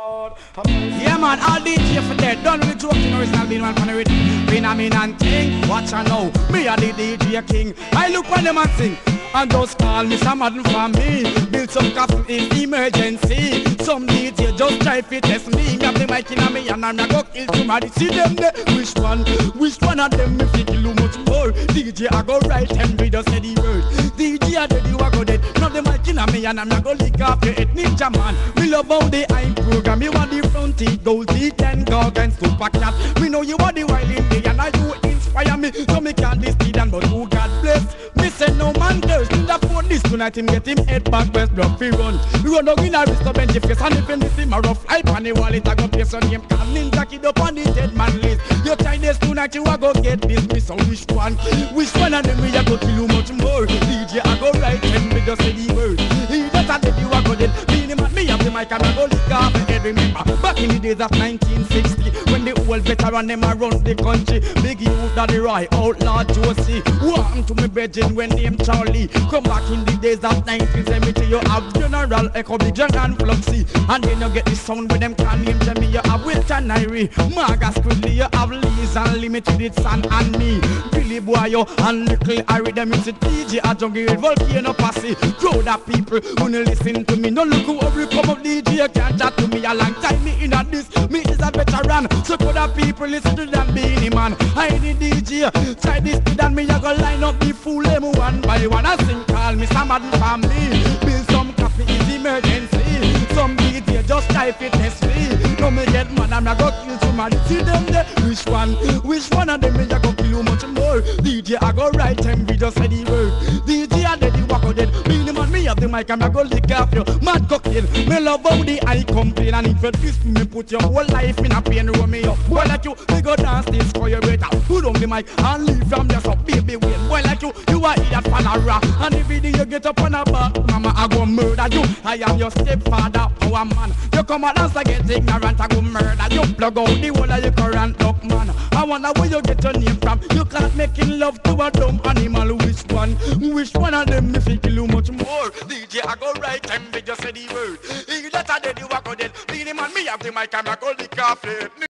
Yeah man, all DJ for that. Done with the joking original being man pan with phenomenon thing. Watch I know, me a the DJ king. I look when them a sing and just call me some madden for me. Build some coffee in emergency. Some DJ just try to test me. Me have the mic in a me and I'm go kill somebody. See them there? Which one of them me fi kill you much more? DJ I go right and we just say the word. DJ I dead you a go dead. Now the mic in a me and I'm go lick off your head. Ninja man, me love how the I'm program. Me want the front teeth, gold teeth and gargant super cat. Me know you are the wild in day and I you inspire me. So me can't this kid and but who God bless. Me say no man girls to the phone this tonight him get him head back west block fi run. Run down in a wrist up and face and if him miss him a rough life on the wall it a go place on him. Call ninja kid up on the dead man list. You try this tonight you a go get dismissed. So which one of them we a go kill you much more? DJ I go right and me just say the word. He just a dead you a go dead. Me have the mic and I go lick off and head. Remember back in the days of 1960 when the old veteran them a run the country. Big youth Daddy Roy, outlaw Josie. Welcome to me brethren when name Charlie. Come back in the days of 1970 you have General Echo Big John and Fluxy. And then you get the sound with them can name Jimmy. You have Wilton Irie, Marga Squidley. You have Lee's and Limited It's San and me. Billy Boyo and Little Irie. Them it's a DJ a jungle volcano posse. Crowd of people who no listen to me. No look who every come up DJ can't chat to me a long time. Me in a this, me is a veteran. So could the people listen to them Beanie Man. I the DJ, try this to that me I go line up the fool them one by one. I sing call me some madden for me. Build some coffee is emergency. Some DJ just try fitness free. No me get mad I'm not go kill somebody. See them there. Which one of them me I go kill you much more? DJ I go right and we just say the word. DJ I dead you walk out dead. Beanie Man me have the mic and I go lick off you. Mad cocktail. Me love how the I complain and if you twist me put your whole life in a pain roll me up. Boy like you, me go dance this for you better. Put on the mic and leave from there so baby wait. Boy like you are idiot panara. And if you get up on a bar, mama I go murder you. I am your stepfather, power man. You come and dance get ignorant, I go murder you. Plug out the whole of your current luck man. I wonder where you get your name from. You can't making love to a dumb animal. Which one of them me feel you much more? DJ I go right and they just say the word. He that I did you walk out dead. Beanie Man me have the mic and I go lick off it.